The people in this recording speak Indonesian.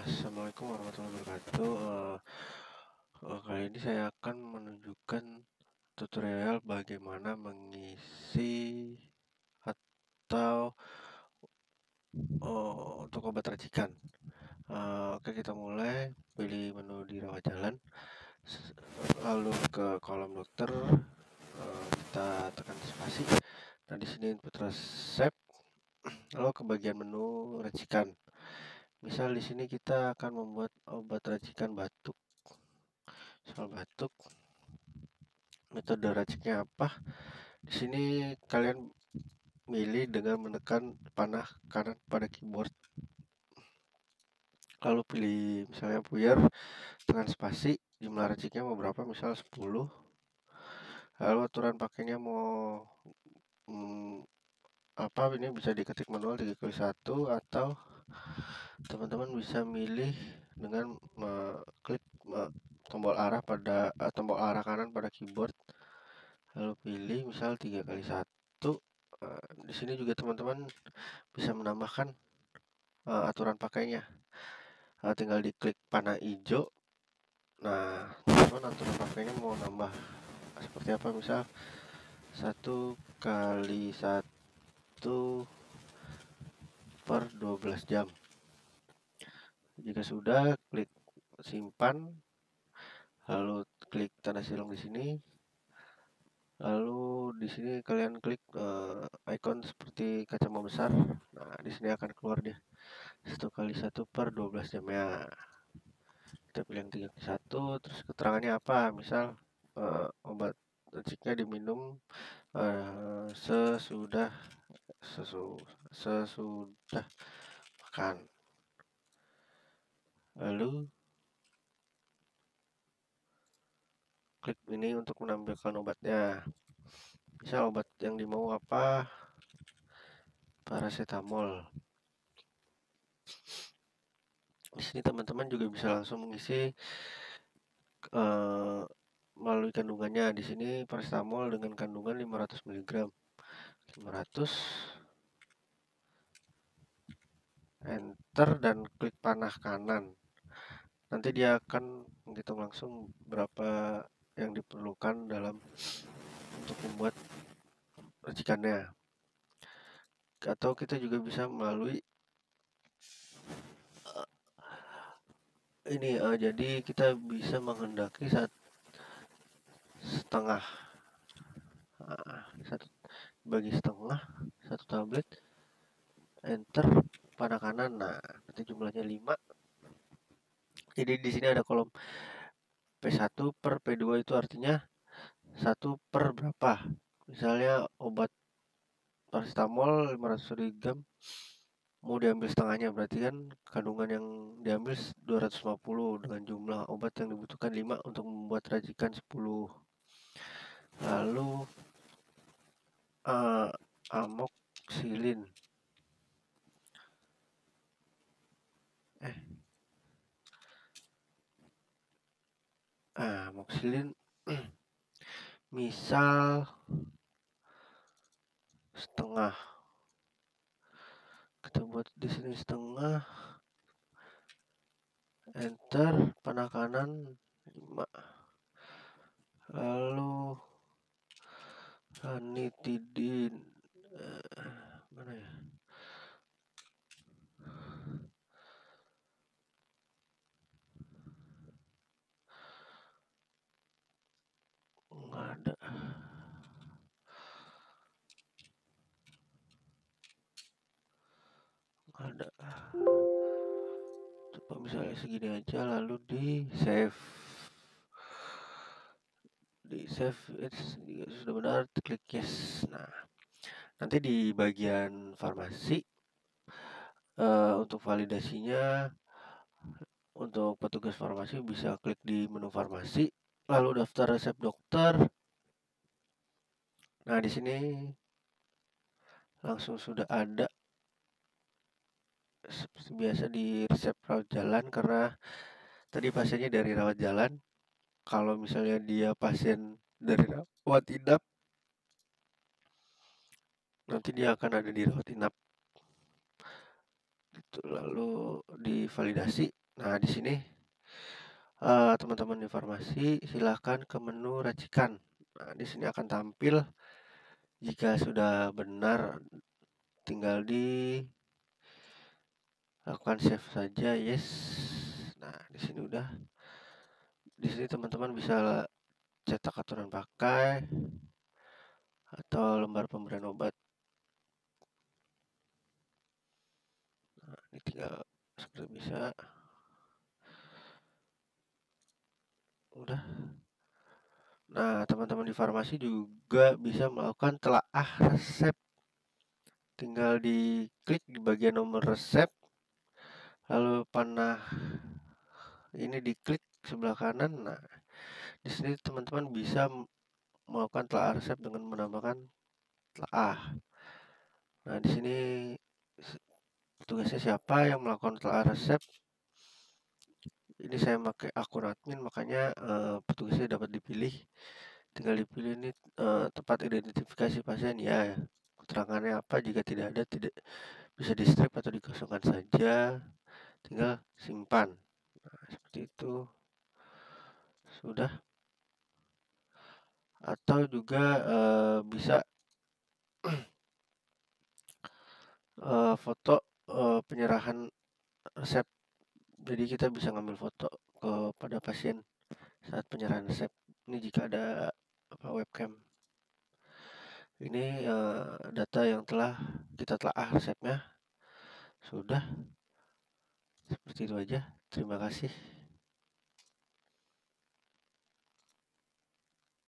Assalamualaikum warahmatullahi wabarakatuh. Kali ini saya akan menunjukkan tutorial bagaimana mengisi atau untuk obat racikan. Oke, kita mulai. Pilih menu di rawat jalan, lalu ke kolom dokter. Kita tekan spasi. Nah, di sini input resep, lalu ke bagian menu racikan. Misal di sini kita akan membuat obat racikan batuk. Soal batuk, metode raciknya apa? Di sini kalian milih dengan menekan panah kanan pada keyboard. Lalu pilih misalnya puyer, tekan spasi, jumlah raciknya mau berapa, misal 10. Lalu aturan pakainya mau apa, ini bisa diketik manual 3x1, atau teman-teman bisa milih dengan klik tombol arah kanan pada keyboard, lalu pilih misal 3x1. Di sini juga teman-teman bisa menambahkan aturan pakainya. Tinggal diklik panah hijau. Nah, teman-teman aturan pakainya mau nambah seperti apa, misal 1x1 per 12 jam. Jika sudah, klik simpan, lalu klik tanda silang di sini. Lalu di sini kalian klik icon seperti kaca membesar. Nah, di sini akan keluar dia 1x1 per 12 jam ya. Kita pilih yang 3x1, terus keterangannya apa, misal obat raciknya diminum sesudah makan. Lalu klik ini untuk menampilkan obatnya. Misal obat yang dimau apa, paracetamol. Di sini teman-teman juga bisa langsung mengisi melalui kandungannya. Di sini paracetamol dengan kandungan 500 mg. 500, enter dan klik panah kanan. Nanti dia akan menghitung langsung berapa yang diperlukan untuk membuat racikannya. Atau kita juga bisa melalui ini, jadi kita bisa menghendaki setengah, bagi setengah, 1 tablet, enter panah kanan. Nah, nanti jumlahnya 5. Jadi di sini ada kolom P1 per P2, itu artinya 1 per berapa. Misalnya obat paracetamol 500 mg mau diambil setengahnya, berarti kan kandungan yang diambil 250 dengan jumlah obat yang dibutuhkan 5 untuk membuat racikan 10. Lalu amoxicillin amoxicillin misal setengah, kita buat di sini setengah, enter panah kanan 5. Lalu ranitidin mana ya, nggak ada. Coba misalnya segini aja, lalu di save. Jika sudah benar, klik yes. Nah, nanti di bagian farmasi untuk validasinya, untuk petugas farmasi bisa klik di menu farmasi, lalu daftar resep dokter. Nah, di sini langsung sudah ada seperti biasa di resep rawat jalan, karena tadi pasiennya dari rawat jalan. Kalau misalnya dia pasien dari rawat inap, nanti dia akan ada di rawat inap. Lalu divalidasi, Nah, di sini teman-teman informasi silahkan ke menu racikan. Nah, di sini akan tampil jika sudah benar, tinggal dilakukan save saja, yes. Nah, di sini udah. Di sini teman-teman bisa cetak aturan pakai atau lembar pemberian obat. Nah, ini tinggal seperti bisa. Udah. Nah, teman-teman di farmasi juga bisa melakukan telaah resep. Tinggal diklik di bagian nomor resep, lalu panah ini diklik sebelah kanan. Nah, di sini teman-teman bisa melakukan telaah resep dengan menambahkan telaah. Nah, di sini tugasnya siapa yang melakukan telaah resep. Ini saya pakai akun admin, makanya petugasnya dapat dipilih. Tinggal dipilih ini tempat identifikasi pasien, ya. Keterangannya apa, jika tidak ada, tidak bisa di strip atau dikosongkan saja. Tinggal simpan. Nah, seperti itu. Sudah. Atau juga bisa foto penyerahan resep. Jadi kita bisa ngambil foto kepada pasien saat penyerahan resep. Ini jika ada webcam. Ini data yang telah kita telaah resepnya. Sudah. Seperti itu aja. Terima kasih.